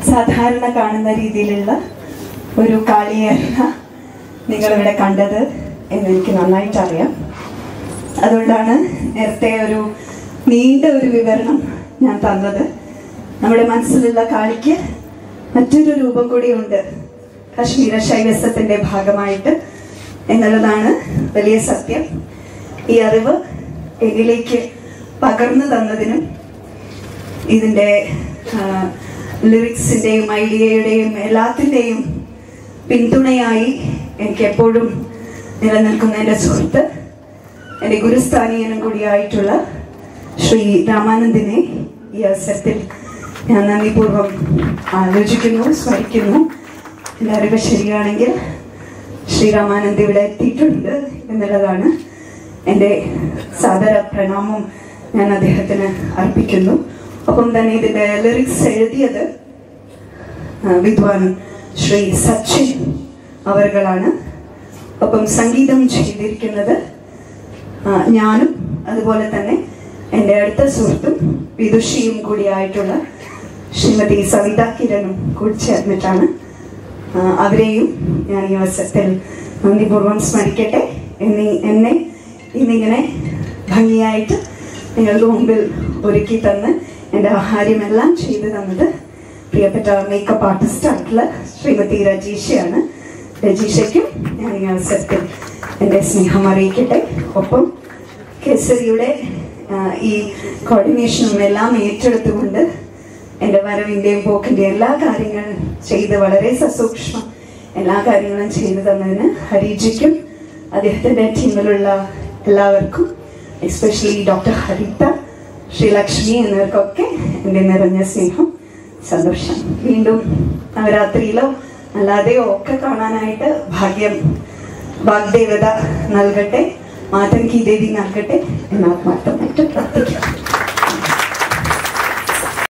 സാധാരണ കാണുന്ന രീതിയിലുള്ള ഒരു കാളിയല്ല നിങ്ങളിവിടെ കണ്ടത് എന്നെനിക്ക് നന്നായിട്ട് അറിയാം. അതുകൊണ്ടാണ് നേരത്തെ ഒരു നീണ്ട ഒരു വിവരണം ഞാൻ തന്നത്. നമ്മുടെ മനസ്സിലുള്ള കാളിക്ക് മറ്റൊരു രൂപം കൂടിയുണ്ട് കാശ്മീര ശൈവസത്തിന്റെ ഭാഗമായിട്ട് എന്നുള്ളതാണ് വലിയ സത്യം. ഈ അറിവ് എന്നിലേക്ക് പകർന്നു തന്നതിനും ഇതിൻ്റെ ലിറിക്സിൻ്റെയും ഐഡിയയുടെയും എല്ലാത്തിൻ്റെയും പിന്തുണയായി എനിക്ക് എപ്പോഴും നിലനിൽക്കുന്ന എൻ്റെ സുഹൃത്ത്, എൻ്റെ ഗുരുസ്ഥാനീയനും കൂടിയായിട്ടുള്ള ശ്രീ രാമാനന്ദിനെ ഈ അവസരത്തിൽ ഞാൻ നന്ദിപൂർവ്വം ആലോചിക്കുന്നു, സ്മരിക്കുന്നു. എൻ്റെ അറിവ് ശരിയാണെങ്കിൽ ശ്രീ രാമാനന്ദ് ഇവിടെ എത്തിയിട്ടുണ്ട് എന്നുള്ളതാണ്. എൻ്റെ സാദര പ്രണാമം ഞാൻ അദ്ദേഹത്തിന് അർപ്പിക്കുന്നു. ഒപ്പം തന്നെ ഇതിൻ്റെ ലിറിക്സ് എഴുതിയത് വിദ്വാൻ ശ്രീ സച്ചിൻ അവർകളാണ്. ഒപ്പം സംഗീതം ചെയ്തിരിക്കുന്നത് ഞാനും അതുപോലെ തന്നെ എൻ്റെ അടുത്ത സുഹൃത്തും വിദുഷിയും കൂടിയായിട്ടുള്ള ശ്രീമതി സവിത കിരണും കൂടി ചേർന്നിട്ടാണ്. അവരെയും ഞാൻ ഈ അവസരത്തിൽ നന്ദിപൂർവ്വം സ്മരിക്കട്ടെ. എന്നെ ഇന്നിങ്ങനെ ഭംഗിയായിട്ട് നിങ്ങളുടെ മുമ്പിൽ ഒരുക്കി തന്ന് എൻ്റെ ആഹാരമെല്ലാം ചെയ്തു തന്നത് പ്രിയപ്പെട്ട മേക്കപ്പ് ആർട്ടിസ്റ്റായിട്ടുള്ള ശ്രീമതി രജീഷയാണ്. രജീഷയ്ക്കും ഞാൻ ഈ അവസരത്തിൽ എൻ്റെ സ്നേഹം അറിയിക്കട്ടെ. ഒപ്പം കേസരിയുടെ ഈ കോർഡിനേഷനും എല്ലാം ഏറ്റെടുത്തുകൊണ്ട് എൻ്റെ വരവിൻ്റെയും പോക്കിൻ്റെയും എല്ലാ കാര്യങ്ങളും ചെയ്ത് വളരെ സസൂക്ഷ്മം എല്ലാ കാര്യങ്ങളും ചെയ്തു തന്നതിന് ഹരിജിക്കും അദ്ദേഹത്തിൻ്റെ ടീമിലുള്ള എല്ലാവർക്കും, എസ്പെഷ്യലി ഡോക്ടർ ഹരിത, ശ്രീലക്ഷ്മി എന്നിവർക്കൊക്കെ എൻ്റെ നിറഞ്ഞ സ്നേഹം, സന്തോഷം. വീണ്ടും നവരാത്രിയിലോ അല്ലാതെയോ ഒക്കെ കാണാനായിട്ട് ഭാഗ്യം വാഗ്ദേവത നൽകട്ടെ, മാതങ്കി ദേവി നൽകട്ടെ എന്ന് ആത്മാർത്ഥമായിട്ട്